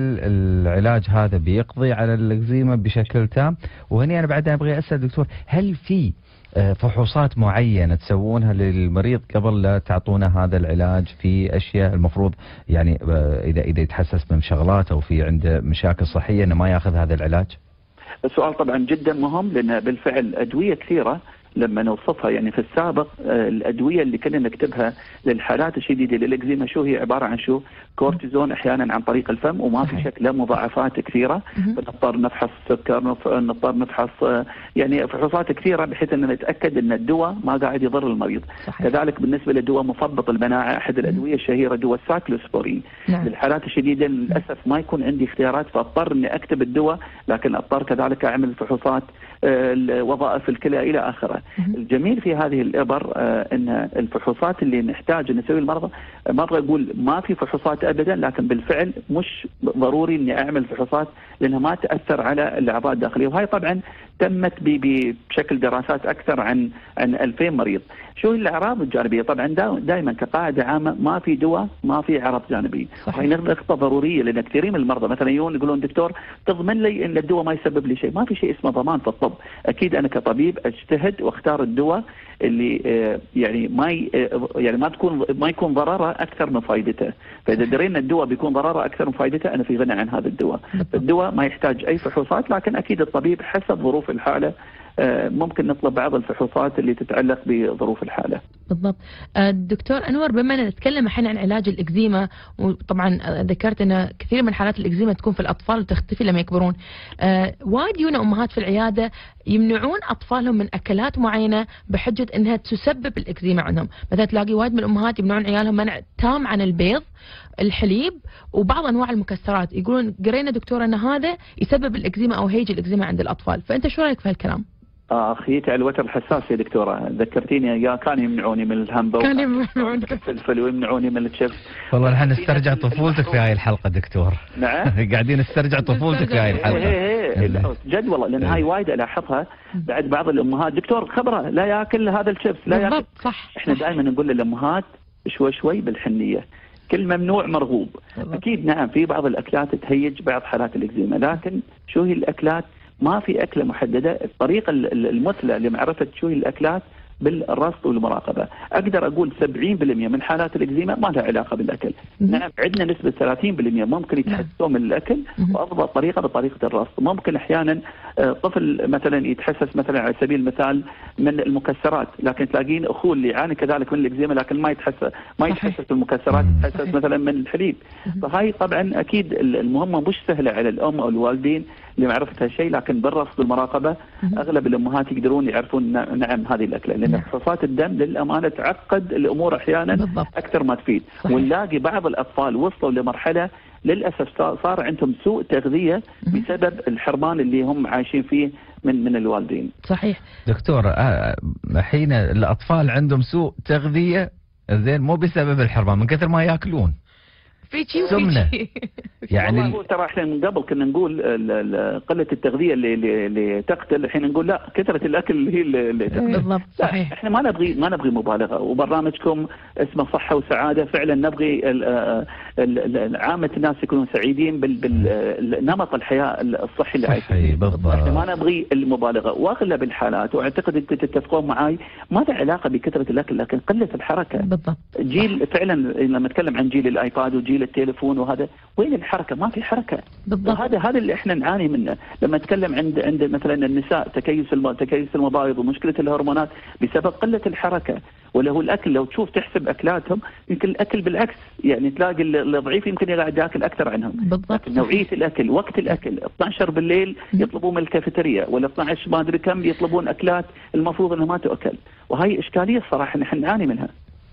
العلاج هذا بيقضي على الاكزيما بشكل تام؟ وهني انا بعد ابغى اسال دكتور، هل في فحوصات معينة تسوونها للمريض قبل لا تعطونه هذا العلاج؟ في أشياء المفروض يعني إذا يتحسس من شغلات أو في عنده مشاكل صحية إنه ما ياخذ هذا العلاج؟
السؤال طبعا جدا مهم، لأن بالفعل أدوية كثيرة لما نوصفها يعني في السابق الأدوية اللي كنا نكتبها للحالات الشديدة للإكزيما شو هي عبارة عن شو؟ كورتيزون أحيانا عن طريق الفم، وما في شك له مضاعفات كثيرة، فنضطر نفحص السكر، نضطر نفحص يعني فحوصات كثيرة بحيث أن نتأكد أن الدواء ما قاعد يضر المريض. صحيح. كذلك بالنسبة للدواء مثبط المناعة، أحد الأدوية الشهيرة دواء السايكلوسبورين. للحالات الشديدة للأسف ما يكون عندي اختيارات، فاضطر أني أكتب الدواء، لكن اضطر كذلك أعمل فحوصات وظائف الكلى إلى آخره. الجميل في هذه الإبر أن الفحوصات اللي نحتاج نسوي المرضى، مرة يقول ما في فحوصات أبدا، لكن بالفعل مش ضروري أني أعمل فحوصات لأنها ما تأثر على الأعضاء الداخلية. وهي طبعا تمت بشكل دراسات أكثر عن 2000 مريض. شو الأعراض الجانبية؟ طبعا دائما كقاعدة عامة ما في دواء ما في أعراض جانبية. وهي نقطة ضرورية، لأن كثيرين من المرضى مثلا يقولون دكتور تضمن لي أن الدواء ما يسبب لي شيء. ما في شيء اسمه ضمان في الطب. أكيد أنا كطبيب أجتهد واختار الدواء اللي يعني ما يكون ضرره أكثر من فائدته. فإذا درينا الدواء بيكون ضرره أكثر من فائدته أنا في غنى عن هذا الدواء. الدواء ما يحتاج أي فحوصات، لكن أكيد الطبيب حسب ظروف الحالة ممكن نطلب بعض الفحوصات اللي تتعلق بظروف الحالة.
بالضبط. دكتور أنور، بما نتكلم الحين عن علاج الإكزيما، وطبعا ذكرت أن كثير من حالات الإكزيما تكون في الأطفال وتختفي لما يكبرون. وايد يجونا أمهات في العيادة يمنعون أطفالهم من أكلات معينة بحجة أنها تسبب الإكزيما عندهم. مثلا تلاقي وايد من الأمهات يمنعون عيالهم منع تام عن البيض، الحليب، وبعض أنواع المكسرات. يقولون قرينا دكتور أن هذا يسبب الإكزيما أو هيج الإكزيما عند الأطفال. فأنت شو رأيك في هالكلام؟
اخيتي على الوتر الحساس يا دكتوره، ذكرتيني يا كانوا يمنعوني من الهمبر، كانوا يمنعوني من الفلفل ويمنعوني من الشيبس.
والله نحن نسترجع طفولتك في هاي الحلقه دكتور.
نعم
قاعدين نسترجع طفولتك في هاي الحلقه.
جد والله، لان هاي وايد الاحظها بعد بعض الامهات، دكتور خبره لا ياكل هذا الشيبس لا ياكل.
صح.
احنا دائما نقول للامهات شوي شوي بالحنيه، كل ممنوع مرغوب. اكيد نعم في بعض الاكلات تهيج بعض حالات الاكزيما، لكن شو هي الاكلات؟ ما في أكلة محددة. الطريقة المثلى لمعرفة شو هي الأكلات بالرصد والمراقبة. أقدر أقول 70% من حالات الإكزيما ما لها علاقة بالأكل. نعم عندنا نسبة 30% ممكن يتحسسون من الأكل، وأفضل طريقة بطريقة الرصد. ممكن أحيانا طفل مثلا يتحسس مثلا على سبيل المثال من المكسرات، لكن تلاقين أخوه اللي يعاني كذلك من الإكزيما لكن ما يتحسس بالمكسرات، يتحسس مثلا من الحليب. فهاي طبعا أكيد المهمة مش سهلة على الأم أو الوالدين لمعرفة هالشيء، لكن بالرصد والمراقبة أغلب الأمهات يقدرون يعرفون نعم هذه الأكلة، لأن فحوصات الدم للأمانة تعقد الأمور أحيانا أكثر ما تفيد. ونلاقي بعض الأطفال وصلوا لمرحلة للأسف صار عندهم سوء تغذية بسبب الحرمان اللي هم عايشين فيه من الوالدين.
صحيح
دكتور. حين الأطفال عندهم سوء تغذية زين مو بسبب الحرمان، من كثر ما يأكلون سمنة.
يعني ترى احنا من قبل كنا نقول قلة التغذية اللي تقتل، الحين نقول لا كثرة الأكل هي اللي تقتل.
بالضبط صحيح.
احنا ما نبغي مبالغة، وبرنامجكم اسمه صحة وسعادة، فعلا نبغي عامة الناس يكونوا سعيدين بالنمط الحياة الصحي اللي عايشين. احنا ما نبغي المبالغة، واغلب الحالات واعتقد انتم تتفقون معي ما له علاقة بكثرة الأكل لكن قلة الحركة.
بالضبط.
جيل فعلا لما نتكلم عن جيل الآيباد وجيل التليفون وهذا، وين الحركة؟ ما في حركة.
بالضبط.
هذا اللي احنا نعاني منه. لما نتكلم عند مثلا النساء تكيس المبايض ومشكلة الهرمونات بسبب قلة الحركة. ولا هو الأكل لو تشوف تحسب أكلاتهم يمكن الأكل بالعكس، يعني تلاقي الضعيف يمكن يقعد ياكل أكثر عنهم.
بالضبط.
نوعية الأكل، وقت الأكل 12 بالليل يطلبون من الكافيتيريا، ولا 12 ما أدري كم يطلبون أكلات المفروض أنها ما تؤكل. وهي إشكالية الصراحة نحن نعاني منها.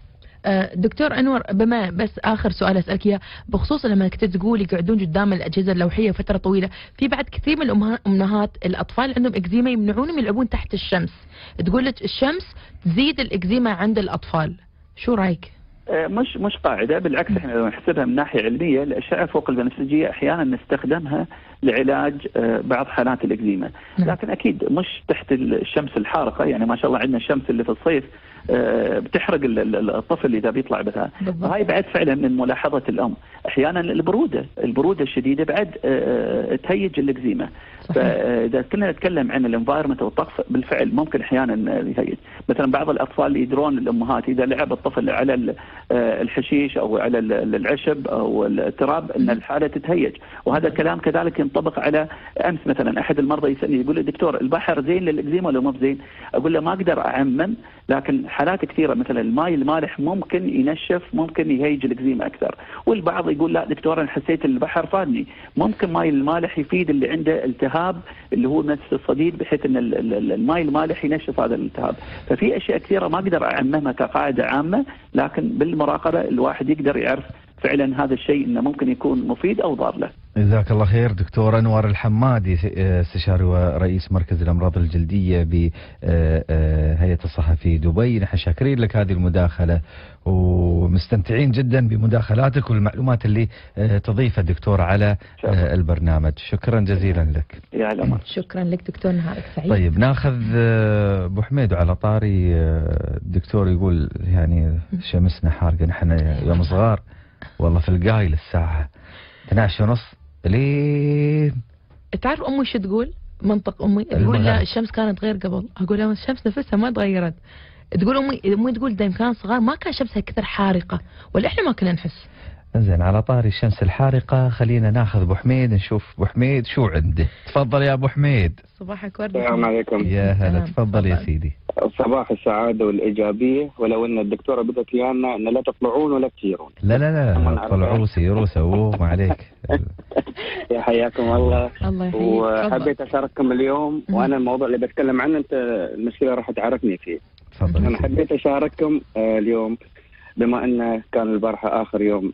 دكتور أنور، بما بس آخر سؤال أسألك إياه بخصوص لما كنت تقول يقعدون قدام الأجهزة اللوحية فترة طويلة، في بعد كثير من الأمهات الأطفال عندهم إكزيما يمنعونهم يلعبون تحت الشمس، تقول لك الشمس تزيد الإكزيما عند الأطفال، شو رأيك؟
مش قاعدة، بالعكس احنا لو نحسبها من ناحية علمية الأشعة فوق البنفسجية أحيانا نستخدمها لعلاج بعض حالات الإكزيما، لكن أكيد مش تحت الشمس الحارقة. يعني ما شاء الله عندنا الشمس اللي في الصيف بتحرق الطفل إذا بيطلع بها. وهي بعد فعلا من ملاحظة الأم. أحيانا البرودة الشديدة بعد تهيج الإكزيما. فإذا كنا نتكلم عن الانفايرمنت أو الطقس بالفعل ممكن أحيانا يهيج. مثلا بعض الأطفال اللي يدرون الأمهات إذا لعب الطفل على الحشيش أو على العشب أو التراب أن الحالة تتهيج. وهذا الكلام كذلك ينطبق على أمس مثلا أحد المرضى يسألني يقول لي دكتور البحر زين للإكزيما ولا مو زين؟ أقول له ما أقدر أعمم، لكن حالات كثيرة مثلا الماء المالح ممكن ينشف، ممكن يهيج الإكزيما أكثر. والبعض يقول لا دكتور أنا حسيت البحر فادني، ممكن ماء المالح يفيد اللي عنده التهاب اللي هو نفس الصديد بحيث أن الماء المالح ينشف هذا الالتهاب. ففي أشياء كثيرة ما أقدر أعممها كقاعدة عامة، لكن بالمراقبة الواحد يقدر يعرف فعلا هذا الشيء انه ممكن يكون مفيد او ضار له.
جزاك الله خير. دكتور أنور الحمادي، استشاري ورئيس مركز الأمراض الجلدية بهيئة الصحة في دبي. نحن شاكرين لك هذه المداخلة ومستمتعين جدا بمداخلاتك والمعلومات اللي تضيفها دكتور على البرنامج. شكرا جزيلا لك.
يا الأمان.
شكرا لك دكتور، نهارك سعيد.
طيب ناخذ أبو حميد. على طاري الدكتور يقول يعني شمسنا حارقة، نحن يوم صغار والله في القايل الساعة 12:30 لين.
تعرف امي شو تقول؟ منطق امي تقول لا الشمس كانت غير قبل. اقول لها الشمس نفسها ما تغيرت. تقول امي تقول دايما كان صغار ما كان شمسها كثر حارقه، ولا احنا ما كنا نحس.
زين، على طاري الشمس الحارقه خلينا ناخذ ابو حميد، نشوف ابو حميد شو عنده. تفضل يا ابو حميد.
صباحك ورد.
السلام عليكم.
يا هلا، تفضل يا سيدي.
صباح السعاده والايجابيه، ولو ان الدكتوره بدت ايانا ان لا تطلعون ولا تسيرون.
لا طلعوا سيروا سووه ما عليك.
يا حياكم الله.
الله يحييك.
وحبيت اشارككم اليوم، وانا الموضوع اللي بتكلم عنه انت المشكله راح تعرفني فيه.
تفضل.
انا حبيت اشارككم اليوم بما انه كان البارحه اخر يوم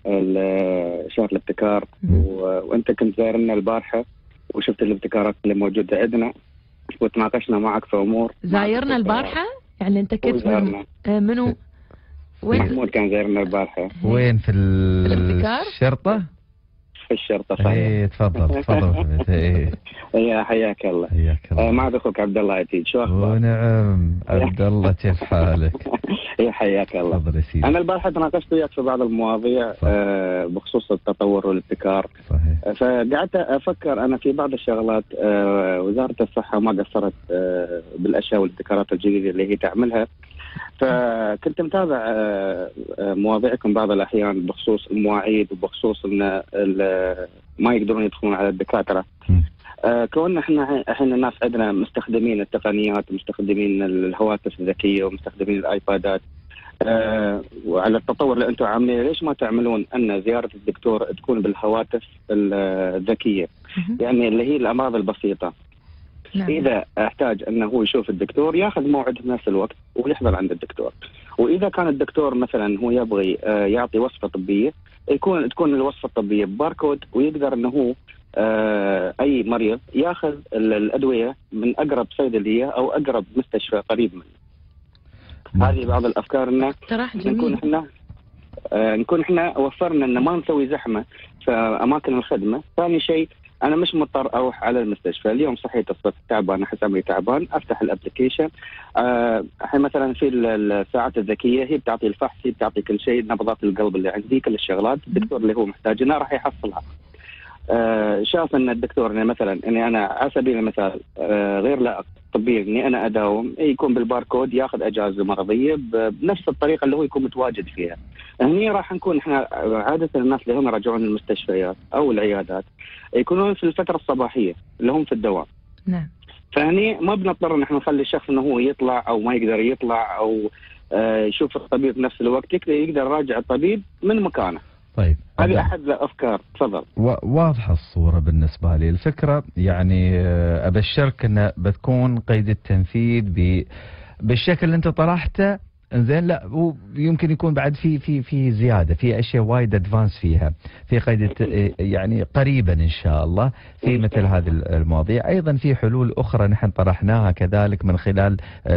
شهر الابتكار، وانت كنت زايرنا البارحه وشفت الابتكارات اللي موجوده عندنا وتناقشنا معك في امور.
زايرنا البارحه؟ يعني انت كنت منو؟
وين؟ محمود كان زايرنا البارحه.
وين؟ في
الابتكار؟
الشرطه؟
في الشرطه صحيح.
ايه تفضل تفضل. ايه
يا حياك الله.
حياك الله.
معك اخوك عبد الله عتيج، شو اخبارك؟
ونعم عبد الله، كيف حالك؟
يا حياك الله.
تفضل يا سيدي.
انا البارحه تناقشت وياك في بعض المواضيع بخصوص التطور والابتكار.
صحيح.
فقعدت افكر انا في بعض الشغلات. وزاره الصحه ما قصرت بالاشياء والابتكارات الجديده اللي هي تعملها. فكنت متابع مواضيعكم بعض الأحيان بخصوص المواعيد وبخصوص أن ما يقدرون يدخلون على الدكاترة. كون احنا الحين الناس عندنا مستخدمين التقنيات ومستخدمين الهواتف الذكية ومستخدمين الآيبادات، وعلى التطور اللي أنتم عاملين، ليش ما تعملون أن زيارة الدكتور تكون بالهواتف الذكية؟ يعني اللي هي الأمراض البسيطة. نعم. إذا احتاج أنه هو يشوف الدكتور ياخذ موعد في نفس الوقت ويحضر عند الدكتور. وإذا كان الدكتور مثلا هو يبغي يعطي وصفة طبية، تكون الوصفة الطبية بباركود، ويقدر أنه هو أي مريض ياخذ الأدوية من أقرب صيدلية أو أقرب مستشفى قريب منه. هذه بعض الأفكار أنه نكون احنا وفرنا أن ما نسوي زحمة في أماكن الخدمة. ثاني شيء، أنا مش مضطر أروح على المستشفى. اليوم صحيت الصبح تعبان، أحس أمري تعبان، أفتح الأبليكيشن. الحين مثلا في الساعات الذكية هي بتعطي الفحص، هي بتعطي كل شيء، نبضات القلب اللي عندي، كل الشغلات الدكتور اللي هو محتاجها راح يحصلها. شاف أن الدكتور إني مثلا إني أنا على سبيل المثال غير لائق طبيا إني أنا أداوم، يكون بالباركود ياخذ أجازة مرضية بنفس الطريقة اللي هو يكون متواجد فيها. هني راح نكون احنا عادة الناس اللي هم راجعون المستشفيات أو العيادات يكونون في الفترة الصباحية اللي هم في الدوام.
نعم.
فهني ما بنضطر ان احنا نخلي الشخص انه هو يطلع او ما يقدر يطلع او يشوف الطبيب في نفس الوقت، يقدر يراجع الطبيب من مكانه.
طيب
هذه احد الافكار. تفضل.
واضحه الصوره بالنسبه لي. الفكره يعني ابشرك انها بتكون قيد التنفيذ بالشكل اللي انت طرحته. انزين، لا ويمكن يكون بعد في زياده، في اشياء وايد ادفانس فيها، في قيد يعني قريبا ان شاء الله في مثل هذه المواضيع. ايضا في حلول اخرى نحن طرحناها كذلك من خلال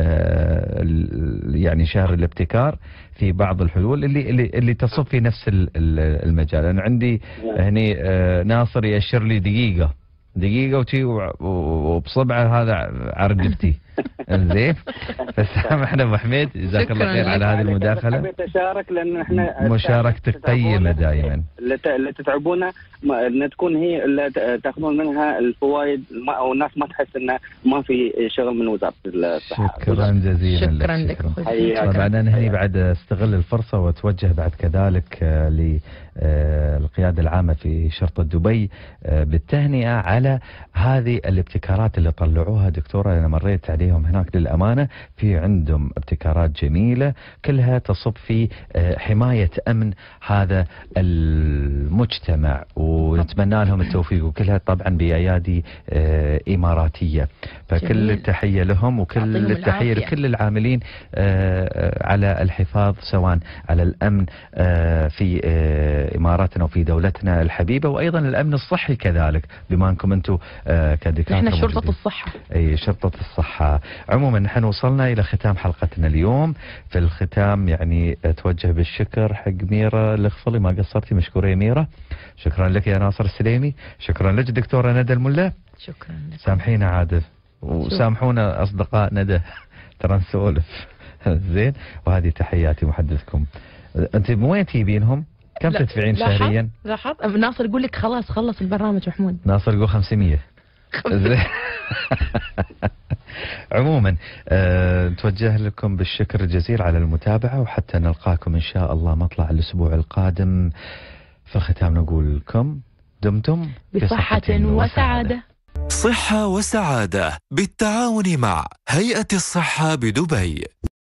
يعني شهر الابتكار، في بعض الحلول اللي تصب في نفس المجال. انا عندي هني ناصر يأشر لي دقيقة وتي وبصبعه هذا عرجلتي. زين، فسامحنا ابو حميد، جزاك الله خير على هذه المداخله.
حبيت اشارك لان احنا
مشاركتك قيمه دائما.
اللي تتعبونا ان تكون هي اللي تاخذون منها الفوائد، او الناس ما تحس انه ما في شغل من وزاره الصحه.
شكرا جزيلا لك.
شكرا لك.
طبعا انا هني بعد استغل الفرصه واتوجه بعد كذلك للقياده العامه في شرطه دبي بالتهنئه على هذه الابتكارات اللي طلعوها. دكتوره انا مريت عليها عليهم هناك للأمانة في عندهم ابتكارات جميلة كلها تصب في حماية أمن هذا المجتمع، ونتمنى لهم التوفيق، وكلها طبعا بأيادي إماراتية. فكل التحية لهم وكل التحية لكل العاملين على الحفاظ سواء على الأمن في إماراتنا وفي دولتنا الحبيبة، وأيضا الأمن الصحي كذلك، بما أنكم أنتم كدكاترة
احنا شرطة الصحة.
أي شرطة الصحة. عموما نحن وصلنا إلى ختام حلقتنا اليوم. في الختام يعني أتوجه بالشكر حق ميرا الخفلي، ما قصرتي، مشكورة يا ميرا. شكرا لك يا ناصر السليمي، شكرا لك دكتورة ندى الملا.
شكرا لك.
سامحينا عادل وسامحونا أصدقاء ندى ترى نسولف زين. وهذه تحياتي محدثكم. أنت من وين تجيبينهم؟ كم تدفعين شهريا؟
لاحظ ناصر يقول لك خلاص خلص البرنامج محمود.
ناصر يقول 500. عموما نتوجه لكم بالشكر الجزيل على المتابعة، وحتى نلقاكم إن شاء الله مطلع الأسبوع القادم. في الختام نقول لكم دمتم
بصحة وسعادة.
صحة وسعادة بالتعاون مع هيئة الصحة بدبي.